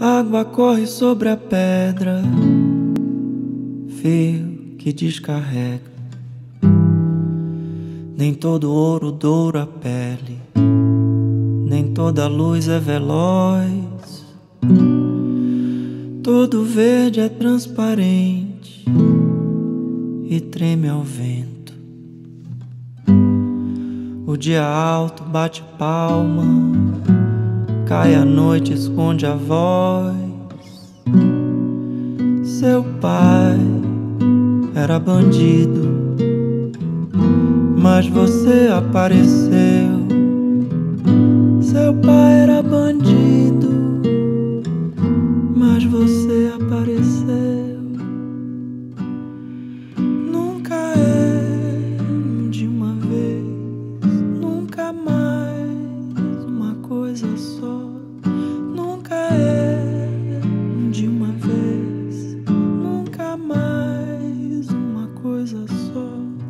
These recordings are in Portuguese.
Água corre sobre a pedra, fio que descarrega. Nem todo ouro doura a pele, nem toda luz é veloz. Todo verde é transparente e treme ao vento. O dia alto bate palma, cai a noite, esconde a voz. Seu pai era bandido, mas você apareceu. Seu pai era bandido, mas você apareceu. Nunca é de uma vez, nunca mais uma coisa só. Nunca é de uma vez, nunca mais uma coisa só.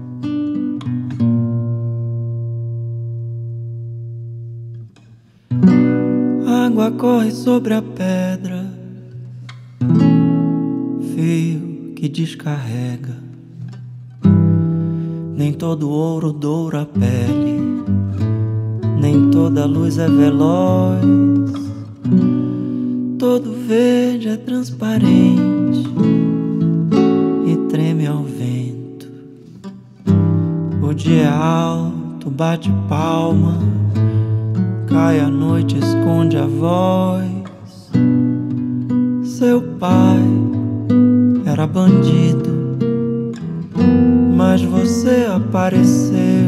Água corre sobre a pedra, fio que descarrega. Nem todo ouro doura a pele, nem toda luz é veloz. Todo verde é transparente e treme ao vento. O dia é alto, bate palma, cai a noite, esconde a voz. Seu pai era bandido, mas você apareceu.